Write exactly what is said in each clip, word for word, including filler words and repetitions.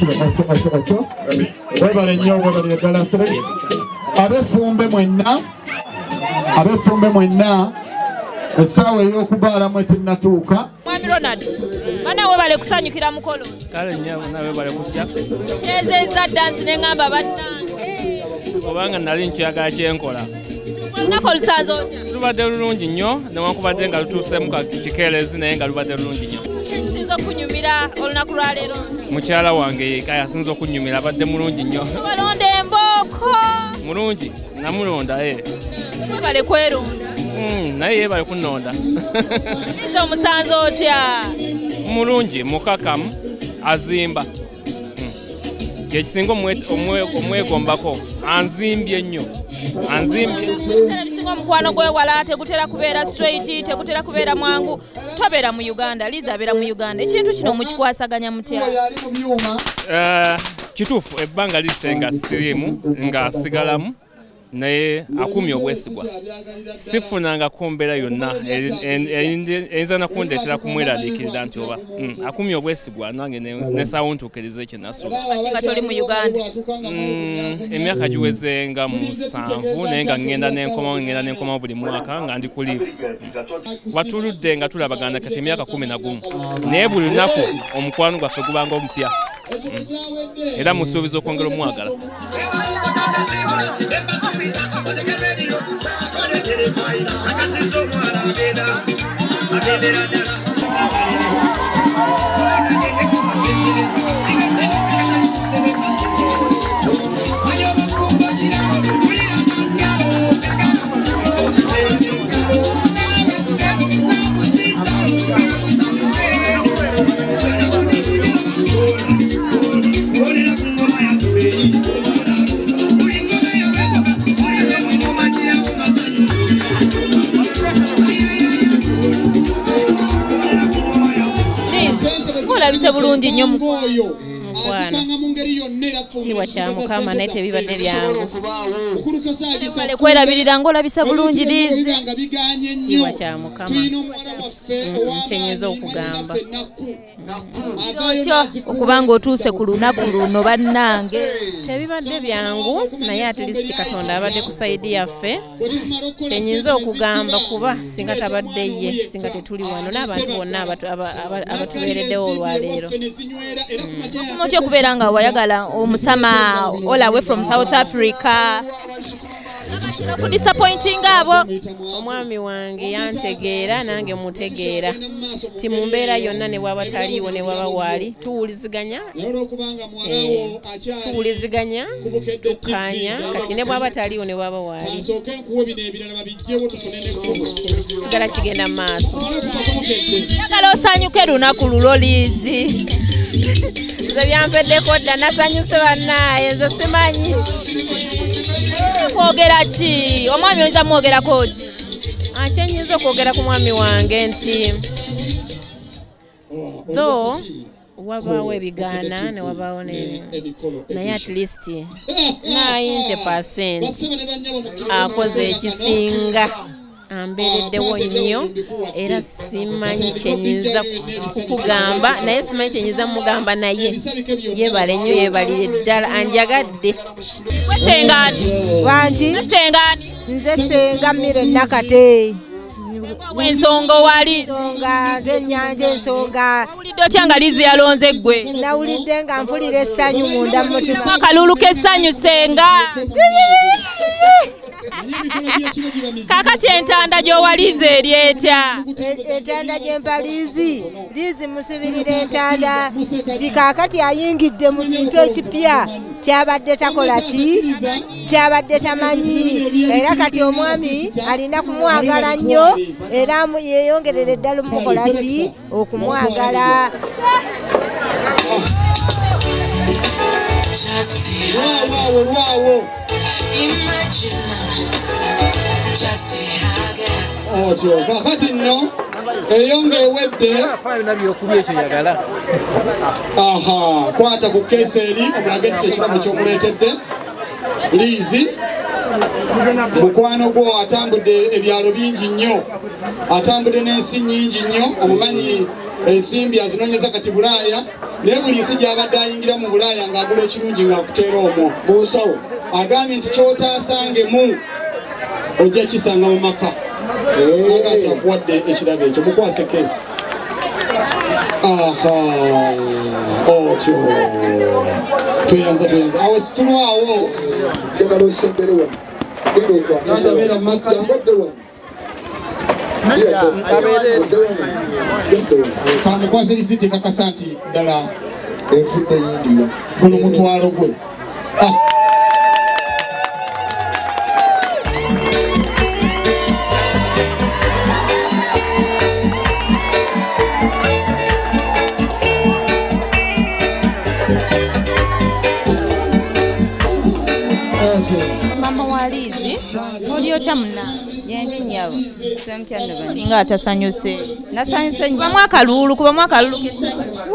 otyo otyo otyo webale nnyo webalire ddala sere abefumbe mwenna abefumbe mwenna essaawa ey'okubaalamu etinnatuuka. Mwami Ronald bana webale kusanyukira mukolo kale nnyo nawe webale kujja kyezezza dansi neŋŋamba bannange kubanga nali nkyagala kyenkola. Olunaku olusanze otya? Lubadde lulungi nnyo newankubadde nga lutuuseemu kikeerezi naye nga lubadde lulungi nnyo. Sinza okunyumira olunaku lwaleero? Mukyala wange kaya asinza okunyumira abadde mulungi nnyo. Balonda embooko mulungi namulonda ye webale kweronda naye yebale kunonda. Sinza omusanze otya? Mulungi mukakamu azimba kyekisinga omwegombako anzimbye nnyo anzimbye. Singa omukwano gwewala tegutera kubeera straight tegutera kubeera mwangu tobeera mu Uganda Liza abeera mu Uganda ekintu kino mukikwasaganya mutya? Kituufu ebbanga lisenga sirimu nga sigalamu naye akumye obwesigwa sifunanga kumbeera yonna eyinza nakundeetera kumweraliikirira nti oba akumye obwesigwa nange nesaawo ntuukiriza ekye nasuubiza. Nga toli mu Uganda? Emyaka giweze nga musanvu naye nga ŋŋenda n'enkomawo ŋŋenda n'enkomawo buli mwaka nga ndi ku liifu. Watuludde nga tulabagana kati emyaka kumi na gumu naye buli lunaku omukwano gwaffe gubanga omupya era musuubiza okwongera omwagala. Olabise bulungi nnyo mukwana kiwa kya Mukama naye tebibadde byangu webale kwerabirira ng'olabise bulungi Lizi kiwa kya Mukama ntenyeza okugamba otyo okubanga otuuse ku lunaku luno bannange tebibadde byangu naye at least Katonda abadde ku sayidi yaffe kyenyinza okugamba kuba singa tabadde ye singa tetuli wano n'abantu bonna abatubeereddewo olwaleero. Mutya okubeera nga wayagala omusama all away from South Africa kudisappointing abo? Omwami wange yantegeera nange mutegeera ti mu mbeera yonna ne waba taliiwo ne waba waali tuwuliziganya tuwuliziganya tukkaanya kati ne bwaba taliiwo ne waba waali sigala kigenda mu maaso. Njagala osanyuke lunaku lulo Lizi. Nze byampeddeko dda nasanyuse bannaaye nze simanyi kwogera ki omwami oyinza mwogerako ki? Kyenyinza okwogera ku mwami wange nti though wabaawo ebigaana ne wabaawo naye at least ninety percent akoze ekisinga ambeereddewo nnyo era simanyi kyenyinza kukugamba naye simanyi kyenyinza mugamba naye yebale nnyo yebalire ddala anjagadde. Wesengati wangi wesengati nze senga mmere nakate ensonga wali ensonga z'ennyanja ensonga owulidde otya nga Lizi yalonze ggwe? Nawulidde nga mpulira essanyu munda mu mutima. Akalulu k'essanyu senga kakati entanda gy'owalize eri etya? Entanda gyempa Lizi Lizi musibirira entanda kikaakati ayingidde mu kintu ekipya kyabadde takola ki kyabadde tamanyi era kati omwami alina kumwagala nnyo era yeeyongerera eddala mukola ki okumwagala. Wow, wow, wow. Otyo kakati nno eyonga ewedde aha kwata ku keesi eri omulage nti kyekiramu kyomuleetedde Lizi mukwano gwo atambudde ebyalo bingi nnyo atambudde n'ensi nnyingi nnyo omumanyi ensimbi azinoonyeza kati Bulaaya naye buli nsi gy'abadde ayingira mu Bulaaya ng'agula ekirungi ng'akuteera omwo mu nsawo agambye nti ky'otaasangemu ojja kisanga mu maka agati akuwadde ekirabo ekyo mukwase keesi aha otyo tweyanza tweyanza awo situlwawo njagala osembere wano genda okwatabeera mu maka yangodde wano kamukwase lisiti kakasa nti ddala enfudde yindiya guno mutwalo gwe mama wa Lizi oli otya munna yendi nyabo semtya ndabani nga atasanyuse nasanyuse kuba mwaka lulu kuba mwaka lulu kesa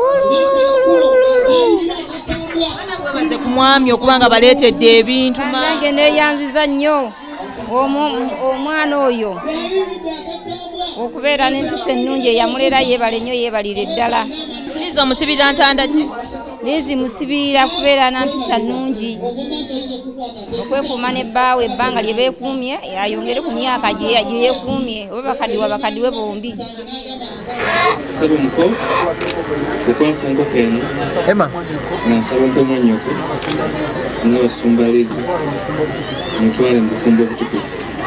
baze ku mwami okubanga baleetedde ebintu nange neyanziza nnyo omwana oyo okubeera n'empisa ennungi eyamulera yeebale nnyo yeebalire ddala Lizi omusibira ntanda ki Lizi musibira kubeera na mpisa nnungi okwekuuma nebbaawe ebbanga lye beekuumye ayongere ku myaka gye yeekuumye oba bakaddiwa bakaddiwe bombi nsaba omuko okwasa enkoko eno nga nsaba mpemu nnyoko ng'abasumba Lizi mutwale mu bufumbo obutukuvu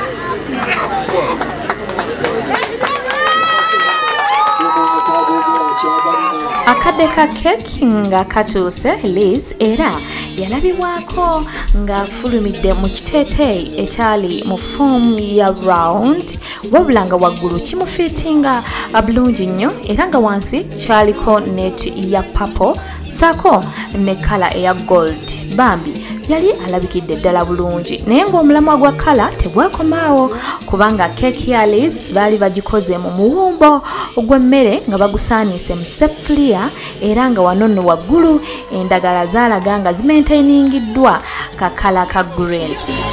akadde ka keki nga katuuse Liz era yalabibwako ng'afulumidde mu kiteeteeyi ekyali mu foomu ya round wabula nga waggulu kimufiitinga bulungi nnyo era nga wansi kyaliko neti ya papo saako ne kala eya gold bambi yali alabikidde ddala bulungi naye ng'omulamwa gwa kala tegwakomaawo kubanga keeki ya Liz baali bagikoze mu muwumbo ogw'emmere nga bagusaaniise mu sefuliya era nga wano nno waggulu endagala zaalaga nga zimaintainingiddwa kakala ka green.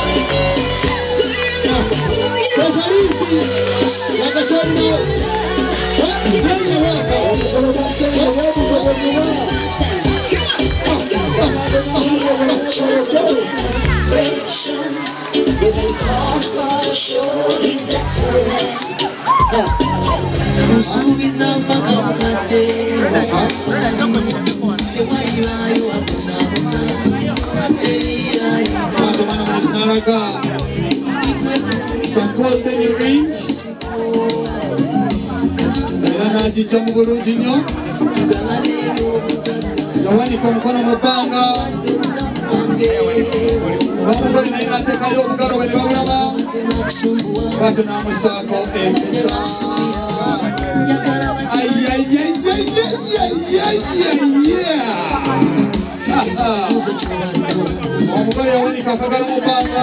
Najijja mu bulungi nnyo yawanika omukono mu bbanga omugole naye nateekayo obugalo bwe ne babulaba bwatyo n'amusaako empeta omugole yawanika akagalo mu bbanga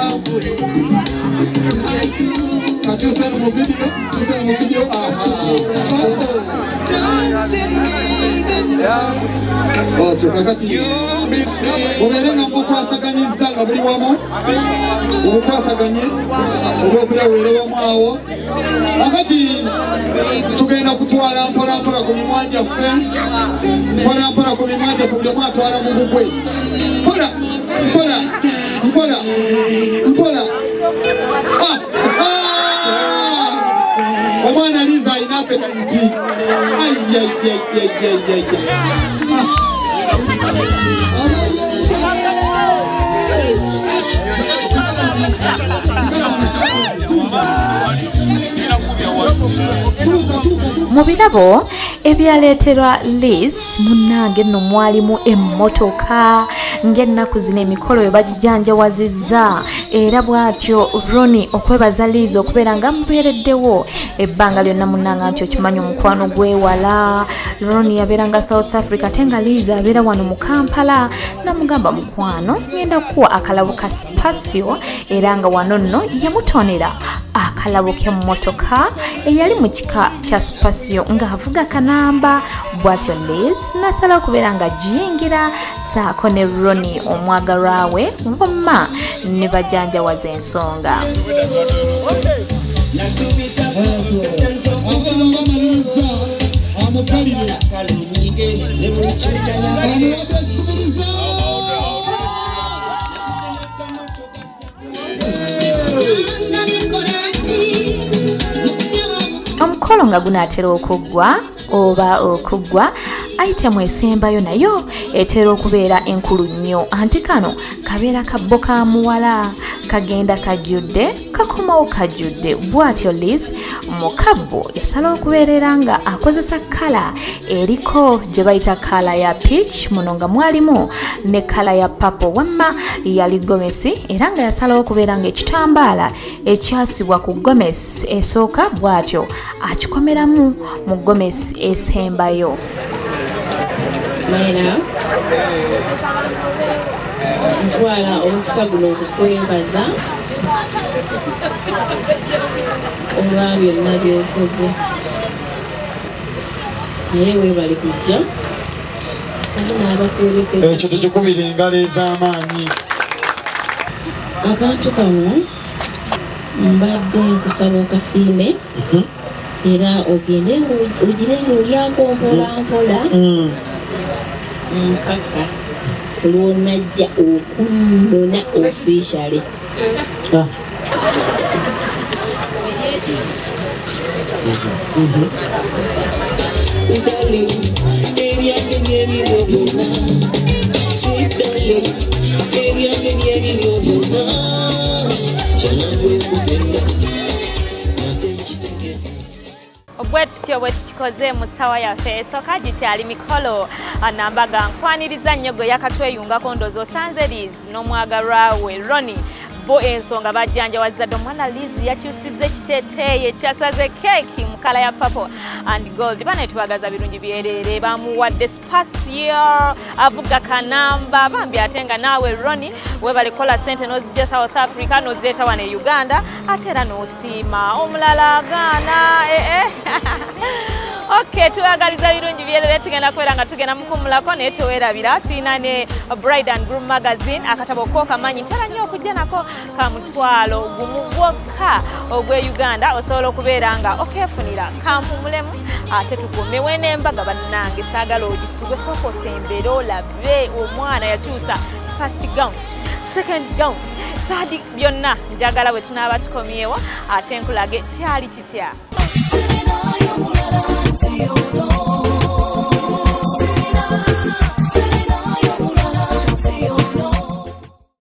kakyuse no mu vidiyo kyuse no mu vidiyo otyo kakati mubeere nga mukwasaganyizza nga buli wamu obukwasaganye olw'okuleweere wamu awo kakati tugenda kutwala mpolampola ku mimwa gyaffe mpolampola ku mimwa gyaffe buli omu atwala mu bugwe mpola mpola mpola mpola omwana Liz alina apetiti mu birabo ebyaleeterwa Liz munnange nno mwalimu emmotoka ng'ennaku zino emikolo we bagijanjawazizza era bw'atyo Ronnie okwebaza Liz okubeera nga mubeereddewo ebbanga lyonna munnanga nti okimanyi omukwano gwewala. Ronnie yabeeranga South Africa ate nga Liz abeera wano mu Kampala namugamba mukwano ngenda kuwa akalabo ka Spasio era nga wano nno yamutonera akalabo k'emmotoka eyali mu kika kya Spasio ng'avuga kanamba bw'atyo Liz nasala okubeera nga giyingira saako ne Ronnie omwagalwa we bomma ne bajanjawaza ensonga. amukalire omukolo nga gunaatera okuggwa oba okuggwa ayitemu esembayo nayo etera okubeera enkulu nnyo anti kano kabeera kabbo ka muwala kagenda kajjudde kakomawo kajjudde bw'atyo Liz mu kabbo yasala okubeerera nga akozesa kala eriko gye bayita kala ya peach muno nga mwalimu ne kala ya purple wamma yali gomesi era nga yasalawo okubeera nga ekitambaala ekyasibwa ku gomesi esooka bw'atyo akikomeramu mu gomesi esembayo. Maina ntwala omukisa guno okukwebaza olwa byonna byokoze naye weebale kujja naabakwolekera ekyo tekikubira engalo ez'amaanyi. akantu kano mbadde nkusaba okasiime era ogende ogire ng'olyako mpola mpola mpaka lw'onajja okunnona officially. Obwe tutyo bwe tukikoze mu ssawa yaffe esooka gikyali mikolo nambaga nkwaniriza nnyo gwe yakatweyungako ndoozi osanze Liz n'omwagalwa we Ronnie bo ensonga bajjanjawazza dde omwana Liz yakyusizza ekiteeteeyi ekyasaze keeki mu kala ya purple and gold bana tubagaza birungi byerere bamuwadde spasiyo avuga kanamba bambi ate nga naawe Ronnie webale kola sente n'ozijja South Africa n'ozireeta wano e Uganda ate era n'osiima omulala agaana ee Okay, tuagaliza birungi byerere tugenda kwera nga tugenda mukumulako naye tewerabira tulina ne Bride and Groom magazine akatabo ko kamanyi ntera nnyo okujja nako ka mutwalo gumu gwokka ogwe Uganda osobola okubeera nga okeefunira kampumulemu ate tukuumewe n'embaga bannange saagala ogisugwe sooka osembere olabe omwana yakyusa first gown second gown third byonna njagala bwe tunaaba tukomyewo ate nkulage kyali kitya. You